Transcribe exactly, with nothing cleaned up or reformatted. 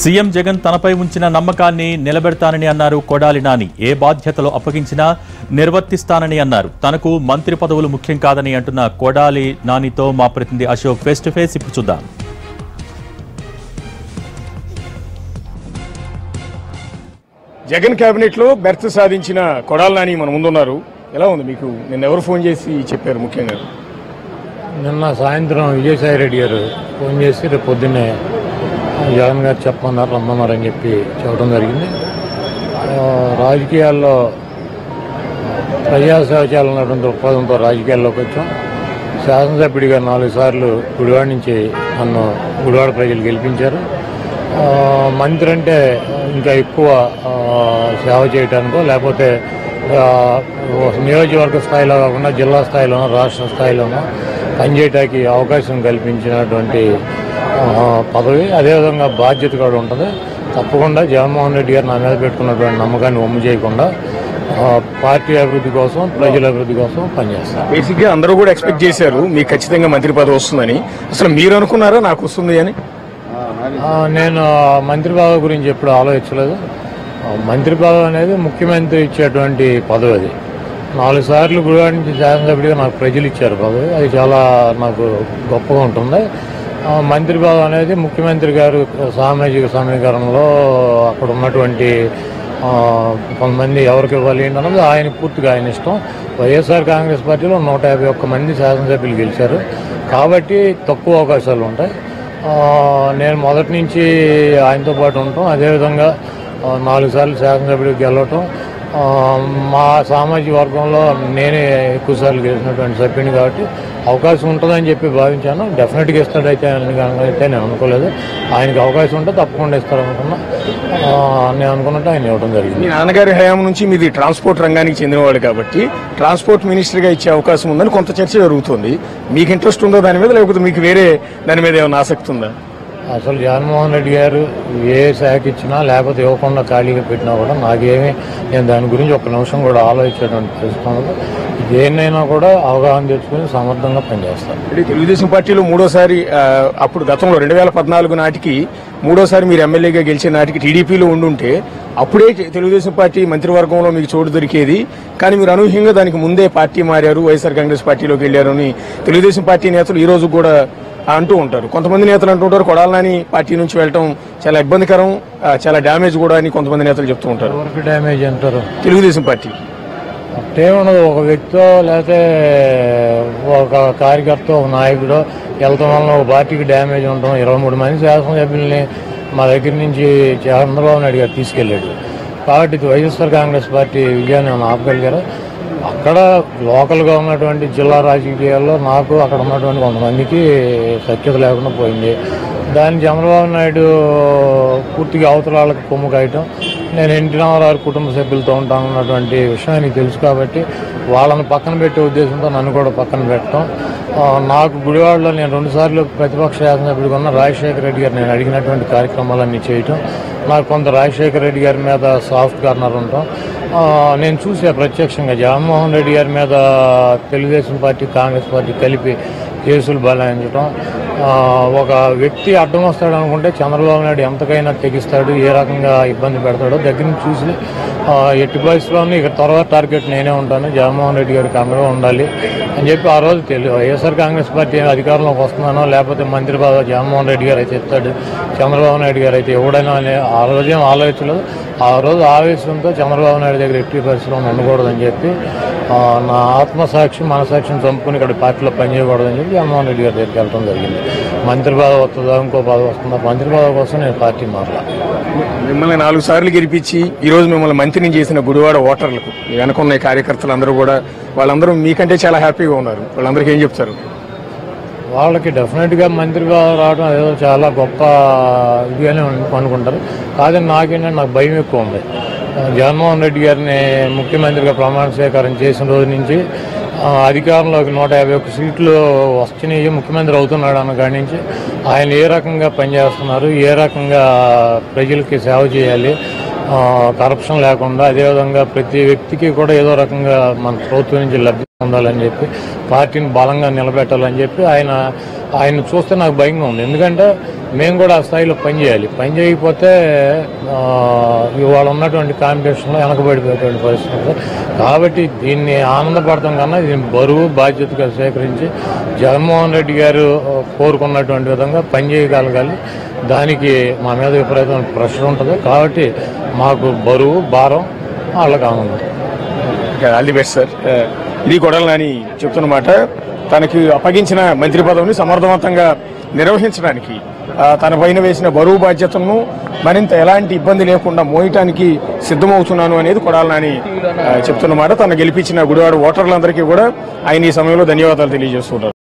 CM Jagan తనపై ఉంచిన నమ్మకాన్ని నిలబెడతానని అన్నారు కొడాలి నాని. ఏ బాధ్యతలు అప్పగించినా నిర్వర్తిస్తానని అన్నారు. తనకు మంత్రి పదవులు ముఖ్యం కాదని అంటున్న కొడాలి నానితో మా ప్రతినిధి అశోక్ ఫేస్ టు ఫేస్ ఇప్పుడు చూద్దాం. జగన్ కేబినెట్ లో బెర్త్ సాధించిన కొడాలి నాని మన ముందున్నారు. ఎలా ఉంది మీకు? నిన్న ఎవరు ఫోన్ చేసి చెప్పారు? ముఖ్యంగా నిన్న సాయంత్రం విజయసాయి రెడ్డి గారు ఫోన్ చేసి రేపు పొద్దున్నే జగన్ గారు చెప్పమన్నారు, రమ్మన్నారని చెప్పి చెప్పడం జరిగింది. రాజకీయాల్లో ప్రజాసేవ చేయాలన్నటువంటి దృక్పథంతో రాజకీయాల్లోకి వచ్చాం. శాసనసభ్యుడిగా నాలుగు సార్లు గుడివాడ నుంచి నన్ను గుడివాడ ప్రజలు గెలిపించారు. మంత్రి అంటే ఇంకా ఎక్కువ సేవ చేయడానికో లేకపోతే నియోజకవర్గ స్థాయిలో కాకుండా జిల్లా స్థాయిలోనో రాష్ట్ర స్థాయిలోనో పనిచేయడానికి అవకాశం కల్పించినటువంటి పదవి, అదేవిధంగా బాధ్యత కూడా ఉంటుంది. తప్పకుండా జగన్మోహన్ రెడ్డి గారు నా మీద పెట్టుకున్నటువంటి నమ్మకాన్ని ఒమ్ము చేయకుండా పార్టీ అభివృద్ధి కోసం, ప్రజల అభివృద్ధి కోసం పనిచేస్తారు. బేసిక్గా అందరూ కూడా ఎక్స్పెక్ట్ చేశారు మీకు ఖచ్చితంగా మంత్రి పదవి వస్తుందని. అసలు మీరు అనుకున్నారా నాకు వస్తుంది అని? నేను మంత్రి పదవి గురించి ఎప్పుడు ఆలోచించలేదు. మంత్రి పదవి అనేది ముఖ్యమంత్రి ఇచ్చేటువంటి పదవి. అది నాలుగు సార్లు గుడివాడ నుంచి శాసనసభ్యుడిగా నాకు ప్రజలు ఇచ్చారు పదవి. అది చాలా నాకు గొప్పగా ఉంటుంది. మంత్రి పదవి అనేది ముఖ్యమంత్రి గారు సామాజిక సమీకరణలో అక్కడ ఉన్నటువంటి కొంతమంది ఎవరికి ఇవ్వాలి అన్నది ఆయన పూర్తిగా ఆయన ఇష్టం. వైఎస్ఆర్ కాంగ్రెస్ పార్టీలో నూట యాభై ఒక్క మంది శాసనసభ్యులు గెలిచారు కాబట్టి తక్కువ అవకాశాలు ఉంటాయి. నేను మొదటి నుంచి ఆయనతో పాటు ఉంటాం. అదేవిధంగా నాలుగు సార్లు శాసనసభ్యుడికి గెలవటం, మా సామాజిక వర్గంలో నేనే ఎక్కువసార్లు గెలిచినటువంటి సభ్యుని కాబట్టి అవకాశం ఉంటుందని చెప్పి భావించాను. డెఫినెట్గా ఇస్తాడైతే అయితే నేను అనుకోలేదు. ఆయనకి అవకాశం ఉంటే తప్పకుండా ఇస్తాడనుకున్నా. నేను అనుకున్నట్టు ఆయన ఇవ్వడం జరిగింది. మీ నాన్నగారి హయాం నుంచి మీది ట్రాన్స్పోర్ట్ రంగానికి చెందినవాడు కాబట్టి ట్రాన్స్పోర్ట్ మినిస్టర్గా ఇచ్చే అవకాశం ఉందని కొంత చర్చ జరుగుతుంది. మీకు ఇంట్రెస్ట్ ఉందో దాని మీద, లేకపోతే మీకు వేరే దాని మీద ఏమైనా ఆసక్తి ఉందా? అసలు జగన్మోహన్ రెడ్డి గారు ఏ శాఖ ఇచ్చినా లేకపోతే ఇవ్వకుండా ఖాళీగా పెట్టినా కూడా నాకేమీ, నేను దాని గురించి ఒక నిమిషం కూడా ఆలోచించేటువంటి పరిస్థితులు. దేన్నైనా కూడా అవగాహన తెచ్చుకుని సమర్థంగా పనిచేస్తాను. తెలుగుదేశం పార్టీలో మూడోసారి, అప్పుడు గతంలో రెండు వేల పద్నాలుగు నాటికి మూడోసారి మీరు ఎమ్మెల్యేగా గెలిచిన నాటికి టీడీపీలో ఉండుంటే అప్పుడే తెలుగుదేశం పార్టీ మంత్రివర్గంలో మీకు చోటు దొరికేది. కానీ మీరు అనూహ్యంగా దానికి ముందే పార్టీ మారారు, వైఎస్ఆర్ కాంగ్రెస్ పార్టీలోకి వెళ్ళారు అని తెలుగుదేశం పార్టీ నేతలు ఈ రోజు కూడా అంటూ ఉంటారు. కొంతమంది నేతలు అంటుంటారు కొడాలి నాని పార్టీ నుంచి వెళ్ళటం చాలా ఇబ్బందికరం, చాలా డ్యామేజ్ కూడా అని కొంతమంది నేతలు చెప్తూ ఉంటారు. ఎవరికి డ్యామేజ్ అంటారు? తెలుగుదేశం పార్టీ అట్టే ఉండదు. ఒక వ్యక్తో లేకపోతే ఒక కార్యకర్త, ఒక నాయకుడు వెళ్తాం వలన ఒక పార్టీకి డ్యామేజ్ ఉండటం. ఇరవై మూడు మంది శాసనసభ్యుల్ని మా దగ్గర నుంచి చంద్రబాబు నాయుడు గారు తీసుకెళ్ళాడు కాబట్టి వైఎస్ఆర్ కాంగ్రెస్ పార్టీ విజయాన్ని మనం ఆపగలిగారు. అక్కడ లోకల్గా ఉన్నటువంటి జిల్లా రాజకీయాల్లో నాకు అక్కడ ఉన్నటువంటి కొంతమందికి సఖ్యత లేకుండా పోయింది. దాన్ని చంద్రబాబు నాయుడు పూర్తిగా అవతల వాళ్ళకి కొమ్ము కాయటం, నేను ఎన్టీ రామారావు కుటుంబ సభ్యులతో ఉంటానన్నటువంటి విషయం ఆయనకి తెలుసు కాబట్టి వాళ్ళని పక్కన పెట్టే ఉద్దేశంతో నన్ను కూడా పక్కన పెట్టడం. నాకు గుడివాడలో నేను రెండుసార్లు ప్రతిపక్ష శాసనసభ్యుడిగా ఉన్న రాజశేఖర రెడ్డి గారు నేను అడిగినటువంటి కార్యక్రమాలన్నీ చేయటం, నాకు కొంత రాజశేఖర రెడ్డి గారి మీద సాఫ్ట్ కార్నర్ ఉంటాం. నేను చూసా ప్రత్యక్షంగా జగన్మోహన్ రెడ్డి గారి మీద తెలుగుదేశం పార్టీ, కాంగ్రెస్ పార్టీ కలిపి కేసులు బలాయించడం. ఒక వ్యక్తి అడ్డం వస్తాడు అనుకుంటే చంద్రబాబు నాయుడు ఎంతకైనా తెగిస్తాడు, ఏ రకంగా ఇబ్బంది పెడతాడో దగ్గర నుంచి చూసి ఎట్టి పరిస్థితుల్లోనూ ఇక తర్వాత టార్గెట్ నేనే ఉంటాను, జగన్మోహన్ రెడ్డి గారికి అండగా ఉండాలి అని చెప్పి ఆ రోజు తెలియదు. వైఎస్ఆర్ కాంగ్రెస్ పార్టీ అధికారంలోకి వస్తున్నానో లేకపోతే మంత్రి పదవి జగన్మోహన్ రెడ్డి గారు అయితే ఇస్తాడు, చంద్రబాబు నాయుడు గారు అయితే ఎవడైనా అనే ఆ రోజేం ఆలోచించలేదు. ఆ రోజు ఆవేశంతో చంద్రబాబు నాయుడు దగ్గర ఎట్టి పరిస్థితుల్లో ఉండకూడదని చెప్పి నా ఆత్మసాక్షి మనసాక్షిని చంపుకుని ఇక్కడ పార్టీలో పనిచేయకూడదని చెప్పి జగన్మోహన్ రెడ్డి గారి దగ్గరికి వెళ్ళడం జరిగింది. మంత్రి పదవి వస్తుందా, ఇంకో పదవి వస్తుందా? మంత్రి పదవి కోసం నేను పార్టీ మారలా. మిమ్మల్ని నాలుగు సార్లు గెలిపించి ఈరోజు మిమ్మల్ని మంత్రిని చేసిన గుడివాడ ఓటర్లకు వెనకున్న కార్యకర్తలు అందరూ కూడా వాళ్ళందరూ మీకంటే చాలా హ్యాపీగా ఉన్నారు. వాళ్ళందరికీ ఏం చెప్తారు? వాళ్ళకి డెఫినెట్గా మంత్రి పదవి రావడం ఏదో చాలా గొప్ప ఇదిగానే అనుకుంటారు. కాదని నాకేంటంటే నాకు భయం ఎక్కువ ఉంది. జగన్మోహన్ రెడ్డి గారిని ముఖ్యమంత్రిగా ప్రమాణ స్వీకారం చేసిన రోజు నుంచి అధికారంలోకి నూట యాభై ఒక్క సీట్లు వస్తున్నాయి, ముఖ్యమంత్రి అవుతున్నాడు అన్న కాడి నుంచి ఆయన ఏ రకంగా పనిచేస్తున్నారు, ఏ రకంగా ప్రజలకి సేవ చేయాలి, కరప్షన్ లేకుండా, అదేవిధంగా ప్రతి వ్యక్తికి కూడా ఏదో రకంగా మన ప్రభుత్వం నుంచి లబ్ధి ఉండాలని చెప్పి పార్టీని బలంగా నిలబెట్టాలని చెప్పి ఆయన ఆయన చూస్తే నాకు భయంగా ఉంది. ఎందుకంటే మేము కూడా ఆ స్థాయిలో పనిచేయాలి. పని చేయకపోతే ఇవాళ ఉన్నటువంటి కాంపిటీషన్లో వెనకబడిపోయేటువంటి పరిస్థితి ఉంది. కాబట్టి దీన్ని ఆనందపడటం కన్నా దీన్ని బరువు బాధ్యతగా సేకరించి జగన్మోహన్ రెడ్డి గారు కోరుకున్నటువంటి విధంగా పనిచేయగలగాలి. దానికి మా మీద విపరీతమైన ప్రెషర్ ఉంటుంది. కాబట్టి మాకు బరువు భారం వాళ్ళకి ఆనందం. All the best sir. ఇది కొడాలి నాని చెప్తున్నమాట. తనకి అప్పగించిన మంత్రి పదవిని సమర్థవంతంగా నిర్వహించడానికి తన పైన వేసిన బరువు బాధ్యతలను మరింత ఎలాంటి ఇబ్బంది లేకుండా మోయటానికి సిద్ధమవుతున్నాను అనేది కొడాలి నాని చెప్తున్నమాట. తను గెలిపించిన గుడివాడ ఓటర్లందరికీ కూడా ఆయన ఈ సమయంలో ధన్యవాదాలు తెలియజేస్తున్నారు.